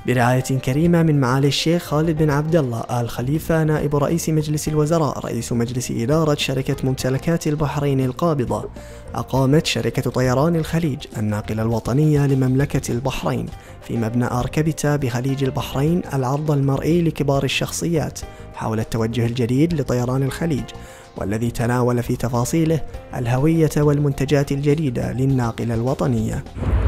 برعاية كريمة من معالي الشيخ خالد بن عبد الله آل خليفة نائب رئيس مجلس الوزراء رئيس مجلس إدارة شركة ممتلكات البحرين القابضة، أقامت شركة طيران الخليج الناقلة الوطنية لمملكة البحرين في مبنى أركبتة بخليج البحرين العرض المرئي لكبار الشخصيات حول التوجه الجديد لطيران الخليج، والذي تناول في تفاصيله الهوية والمنتجات الجديدة للناقلة الوطنية.